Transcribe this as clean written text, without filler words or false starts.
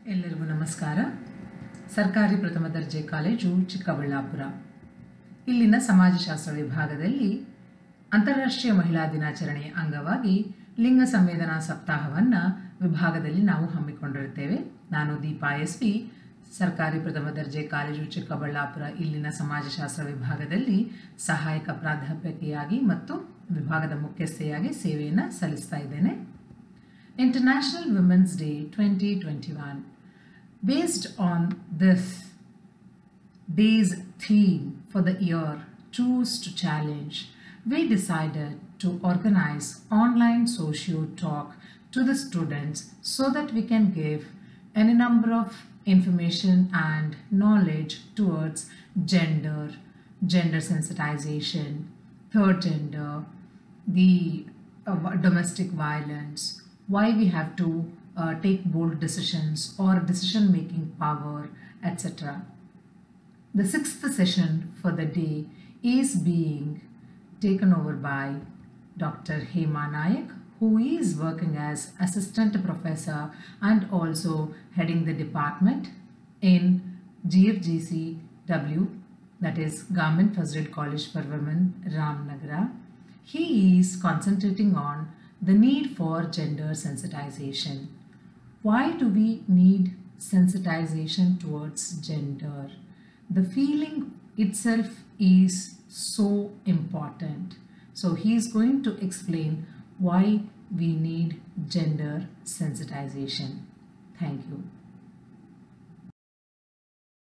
ಎಲ್ಲರಿಗೂ ನಮಸ್ಕಾರ. ಸರ್ಕಾರಿ ಪ್ರಥಮ ದರ್ಜೆ ಕಾಲೇಜು ಚಿಕ್ಕಬಳ್ಳಾಪುರ. ಇಲ್ಲಿನ ಸಮಾಜಶಾಸ್ತ್ರ ವಿಭಾಗದಲ್ಲಿ ಅಂತಾರಾಷ್ಟ್ರೀಯ ಮಹಿಳಾ ದಿನಾಚರಣೆಯ ಅಂಗವಾಗಿ ಲಿಂಗ ಸಂವೇದನಾ ಸಪ್ತಾಹವನ್ನು ವಿಭಾಗದಲ್ಲಿ ನಾವು ಹಮ್ಮಿಕೊಂಡಿರುತ್ತೇವೆ. ನಾನು ದೀಪಾ ಎಸ್.ಪಿ. ಸರ್ಕಾರಿ ಪ್ರಥಮ ದರ್ಜೆ ಕಾಲೇಜು ಚಿಕ್ಕಬಳ್ಳಾಪುರ ಇಲ್ಲಿನ ಸಮಾಜಶಾಸ್ತ್ರ ವಿಭಾಗದಲ್ಲಿ ಸಹಾಯಕ ಪ್ರಾಧ್ಯಾಪಕಿಯಾಗಿ ಮತ್ತು ವಿಭಾಗದ ಮುಖ್ಯಸ್ಥೆಯಾಗಿ ಸೇವೆಯನ್ನು ಸಲ್ಲಿಸ್ತಾ ಇದ್ದೇನೆ. International Women's Day 2021. Based on this day's theme for the year, Choose to Challenge, we decided to organize online socio talk to the students so that we can give any number of information and knowledge towards gender sensitization, third gender, the domestic violence, why we have to take bold decisions or decision-making power, etc. The sixth session for the day is being taken over by Dr. Hema Nayak, who is working as assistant professor and also heading the department in GFGCW, that is Government First Grade College for Women, Ramnagara. He is concentrating on the need for gender sensitization. Why do we need sensitization towards gender? The feeling itself is so important. So he is going to explain why we need gender sensitization. Thank you.